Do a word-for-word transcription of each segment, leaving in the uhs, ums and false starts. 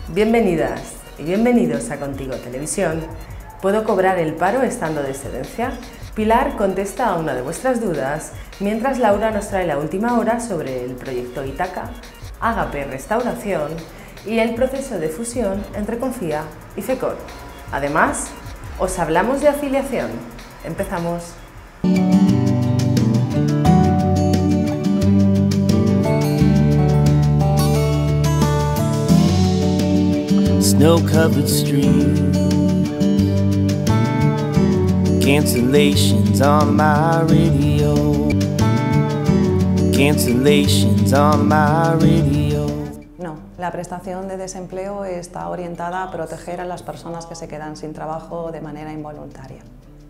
Bienvenidas y bienvenidos a Contigo Televisión. ¿Puedo cobrar el paro estando de excedencia? Pilar contesta a una de vuestras dudas, mientras Laura nos trae la última hora sobre el proyecto Ítaca, Agape Restauración y el proceso de fusión entre Confía y FECOT. Además, os hablamos de afiliación. Empezamos. Snow-covered streets, cancellations on my radio, cancellations on my radio. No, la prestación de desempleo está orientada a proteger a las personas que se quedan sin trabajo de manera involuntaria.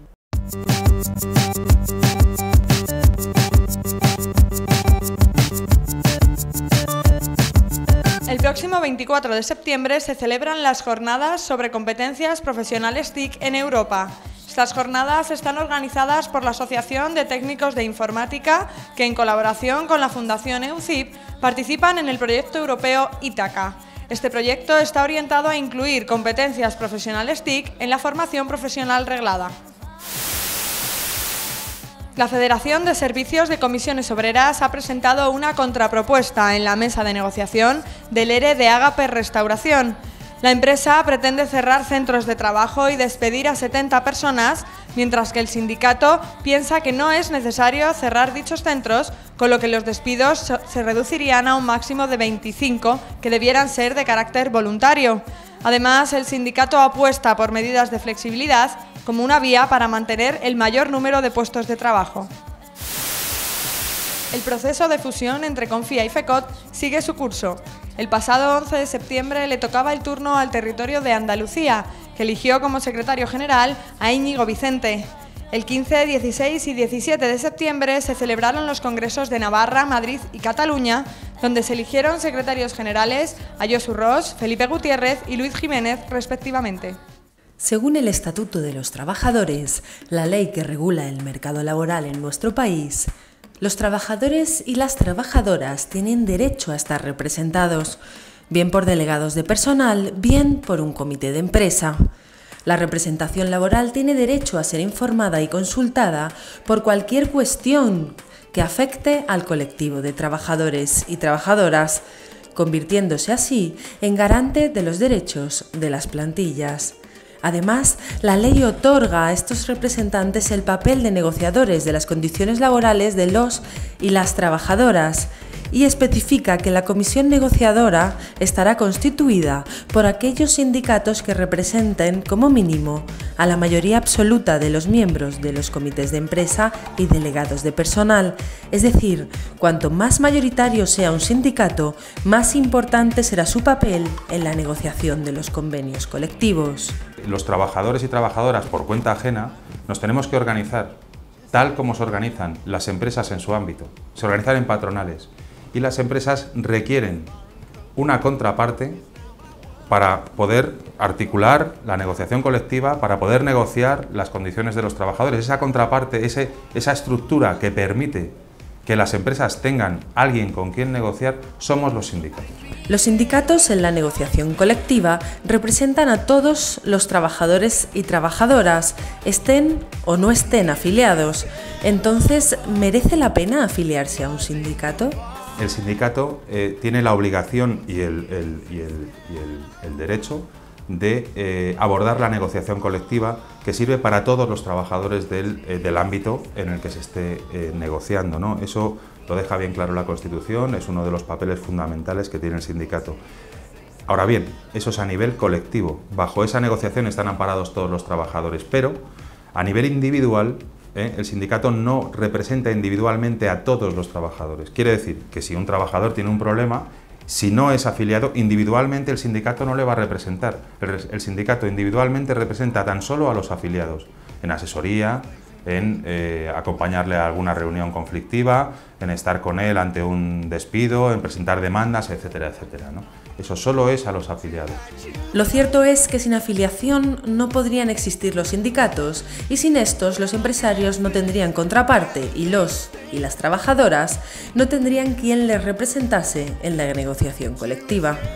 El próximo veinticuatro de septiembre se celebran las jornadas sobre competencias profesionales T I C en Europa. Estas jornadas están organizadas por la Asociación de Técnicos de Informática, que en colaboración con la Fundación E U C I P participan en el proyecto europeo Ítaca. Este proyecto está orientado a incluir competencias profesionales T I C en la formación profesional reglada. La Federación de Servicios de Comisiones Obreras ha presentado una contrapropuesta en la mesa de negociación del ERE de Agape Restauración. La empresa pretende cerrar centros de trabajo y despedir a setenta personas, mientras que el sindicato piensa que no es necesario cerrar dichos centros, con lo que los despidos se reducirían a un máximo de veinticinco, que debieran ser de carácter voluntario. Además, el sindicato apuesta por medidas de flexibilidad como una vía para mantener el mayor número de puestos de trabajo. El proceso de fusión entre Confía y FECOT sigue su curso. El pasado once de septiembre le tocaba el turno al territorio de Andalucía, que eligió como secretario general a Íñigo Vicente. El quince, dieciséis y diecisiete de septiembre se celebraron los congresos de Navarra, Madrid y Cataluña, donde se eligieron secretarios generales a Josu Ros, Felipe Gutiérrez y Luis Jiménez, respectivamente. Según el Estatuto de los Trabajadores, la ley que regula el mercado laboral en nuestro país, los trabajadores y las trabajadoras tienen derecho a estar representados, bien por delegados de personal, bien por un comité de empresa. La representación laboral tiene derecho a ser informada y consultada por cualquier cuestión que afecte al colectivo de trabajadores y trabajadoras, convirtiéndose así en garante de los derechos de las plantillas. Además, la ley otorga a estos representantes el papel de negociadores de las condiciones laborales de los y las trabajadoras y especifica que la comisión negociadora estará constituida por aquellos sindicatos que representen, como mínimo, a la mayoría absoluta de los miembros de los comités de empresa y delegados de personal. Es decir, cuanto más mayoritario sea un sindicato, más importante será su papel en la negociación de los convenios colectivos. Los trabajadores y trabajadoras por cuenta ajena nos tenemos que organizar tal como se organizan las empresas en su ámbito. Se organizan en patronales y las empresas requieren una contraparte para poder articular la negociación colectiva, para poder negociar las condiciones de los trabajadores. Esa contraparte, ese, esa estructura que permite que las empresas tengan alguien con quien negociar, somos los sindicatos. Los sindicatos en la negociación colectiva representan a todos los trabajadores y trabajadoras, estén o no estén afiliados. Entonces, ¿merece la pena afiliarse a un sindicato? El sindicato eh, tiene la obligación y el, el, y el, y el, el derecho de eh, abordar la negociación colectiva que sirve para todos los trabajadores del, eh, del ámbito en el que se esté eh, negociando, ¿no? Eso lo deja bien claro la Constitución, es uno de los papeles fundamentales que tiene el sindicato. Ahora bien, eso es a nivel colectivo. Bajo esa negociación están amparados todos los trabajadores, pero a nivel individual ¿eh? el sindicato no representa individualmente a todos los trabajadores. Quiere decir que si un trabajador tiene un problema, si no es afiliado, individualmente el sindicato no le va a representar. El, el sindicato individualmente representa tan solo a los afiliados, en asesoría, en eh, acompañarle a alguna reunión conflictiva, en estar con él ante un despido, en presentar demandas, etcétera, etcétera, ¿no? Eso solo es a los afiliados. Lo cierto es que sin afiliación no podrían existir los sindicatos y sin estos los empresarios no tendrían contraparte y los y las trabajadoras no tendrían quien les representase en la negociación colectiva.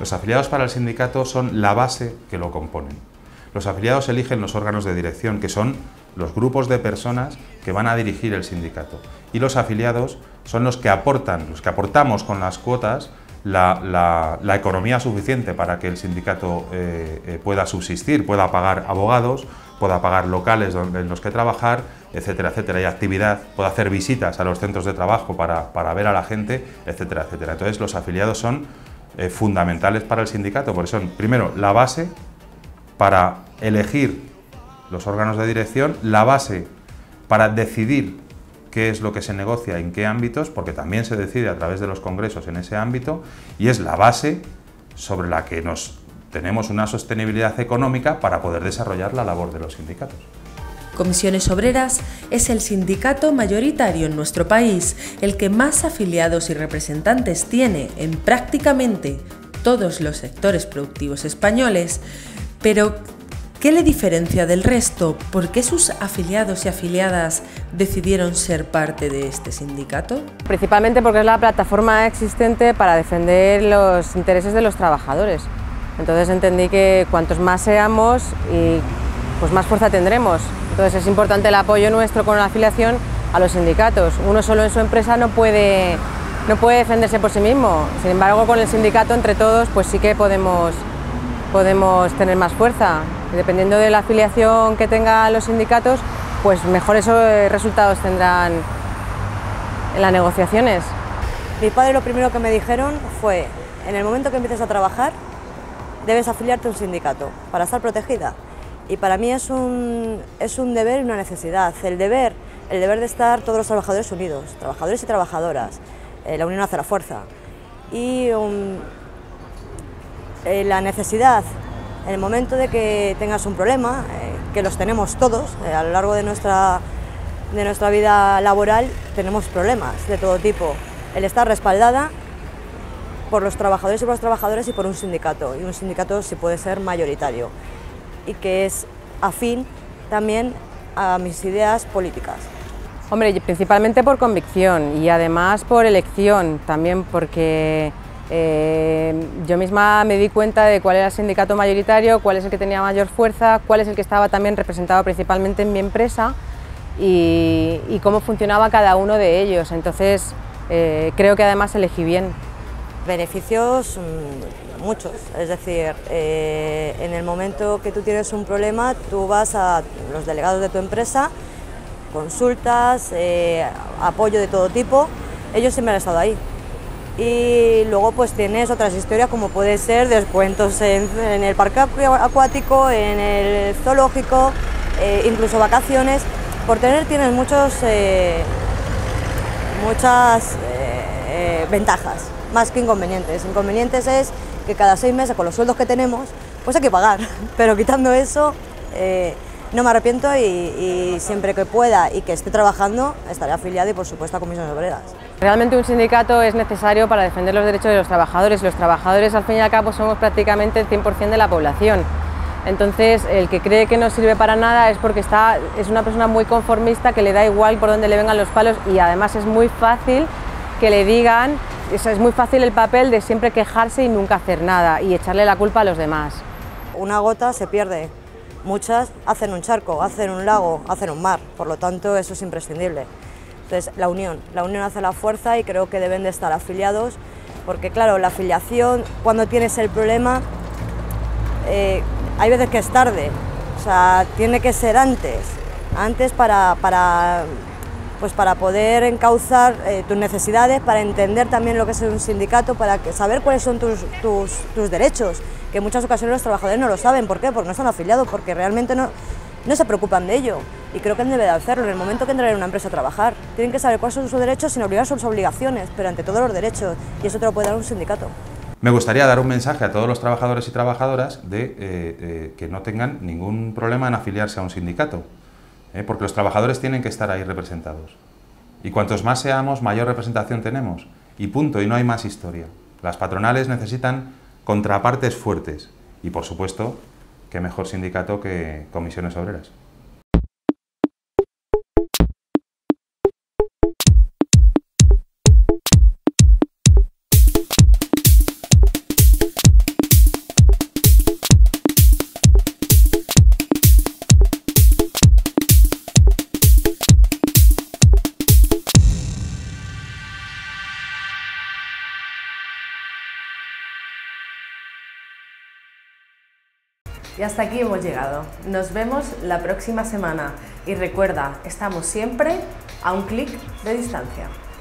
Los afiliados para el sindicato son la base que lo componen. Los afiliados eligen los órganos de dirección, que son los grupos de personas que van a dirigir el sindicato. Y los afiliados son los que aportan, los que aportamos con las cuotas la, la, la economía suficiente para que el sindicato eh, eh, pueda subsistir, pueda pagar abogados, pueda pagar locales donde, en los que trabajar, etcétera, etcétera, y actividad, pueda hacer visitas a los centros de trabajo para, para ver a la gente, etcétera, etcétera. Entonces los afiliados son eh, fundamentales para el sindicato, porque son, primero, la base para elegir los órganos de dirección, la base para decidir qué es lo que se negocia, en qué ámbitos, porque también se decide a través de los congresos en ese ámbito, y es la base sobre la que nos tenemos una sostenibilidad económica para poder desarrollar la labor de los sindicatos. Comisiones Obreras es el sindicato mayoritario en nuestro país, el que más afiliados y representantes tiene en prácticamente todos los sectores productivos españoles. Pero, ¿qué le diferencia del resto? ¿Por qué sus afiliados y afiliadas decidieron ser parte de este sindicato? Principalmente porque es la plataforma existente para defender los intereses de los trabajadores. Entonces entendí que cuantos más seamos, y pues más fuerza tendremos. Entonces es importante el apoyo nuestro con la afiliación a los sindicatos. Uno solo en su empresa no puede, no puede defenderse por sí mismo. Sin embargo, con el sindicato entre todos pues sí que podemos, podemos tener más fuerza. Y dependiendo de la afiliación que tengan los sindicatos, pues mejores resultados tendrán en las negociaciones. Mi padre lo primero que me dijeron fue: en el momento que empieces a trabajar, debes afiliarte a un sindicato para estar protegida. Y para mí es un, es un deber y una necesidad. El deber, el deber de estar todos los trabajadores unidos, trabajadores y trabajadoras. Eh, la unión hace la fuerza. Y um, eh, la necesidad, en el momento de que tengas un problema, eh, que los tenemos todos, eh, a lo largo de nuestra, de nuestra vida laboral tenemos problemas de todo tipo. El estar respaldada por los trabajadores y por los trabajadores y por un sindicato, y un sindicato si puede ser mayoritario, y que es afín también a mis ideas políticas. Hombre, principalmente por convicción y además por elección, también porque eh, yo misma me di cuenta de cuál era el sindicato mayoritario, cuál es el que tenía mayor fuerza, cuál es el que estaba también representado principalmente en mi empresa y, y cómo funcionaba cada uno de ellos. Entonces eh, creo que además elegí bien. Beneficios muchos, es decir, eh, en el momento que tú tienes un problema, tú vas a los delegados de tu empresa, consultas, eh, apoyo de todo tipo, ellos siempre han estado ahí. Y luego pues tienes otras historias como puede ser descuentos en, en el parque acuático, en el zoológico, eh, incluso vacaciones. Por tener tienes muchos, eh, muchas eh, eh, ventajas, más que inconvenientes. Inconvenientes es que cada seis meses con los sueldos que tenemos pues hay que pagar, pero quitando eso eh, no me arrepiento y, y siempre que pueda y que esté trabajando estaré afiliada y por supuesto a Comisiones Obreras. Realmente un sindicato es necesario para defender los derechos de los trabajadores y los trabajadores al fin y al cabo somos prácticamente el cien por cien de la población. Entonces el que cree que no sirve para nada es porque está, es una persona muy conformista que le da igual por dónde le vengan los palos y además es muy fácil que le digan. Es muy fácil el papel de siempre quejarse y nunca hacer nada y echarle la culpa a los demás. Una gota se pierde, muchas hacen un charco, hacen un lago, hacen un mar, por lo tanto eso es imprescindible. Entonces la unión, la unión hace la fuerza y creo que deben de estar afiliados porque claro, la afiliación cuando tienes el problema eh, hay veces que es tarde, o sea, tiene que ser antes, antes para... para pues para poder encauzar eh, tus necesidades, para entender también lo que es un sindicato, para que, saber cuáles son tus, tus, tus derechos, que en muchas ocasiones los trabajadores no lo saben. ¿Por qué? Porque no están afiliados, porque realmente no, no se preocupan de ello. Y creo que deben de hacerlo en el momento que entran en una empresa a trabajar. Tienen que saber cuáles son sus derechos sin olvidar sus obligaciones, pero ante todo los derechos, y eso te lo puede dar un sindicato. Me gustaría dar un mensaje a todos los trabajadores y trabajadoras de eh, eh, que no tengan ningún problema en afiliarse a un sindicato. ¿Eh? Porque los trabajadores tienen que estar ahí representados. Y cuantos más seamos, mayor representación tenemos. Y punto, y no hay más historia. Las patronales necesitan contrapartes fuertes. Y por supuesto, qué mejor sindicato que Comisiones Obreras. Y hasta aquí hemos llegado. Nos vemos la próxima semana. Y recuerda, estamos siempre a un clic de distancia.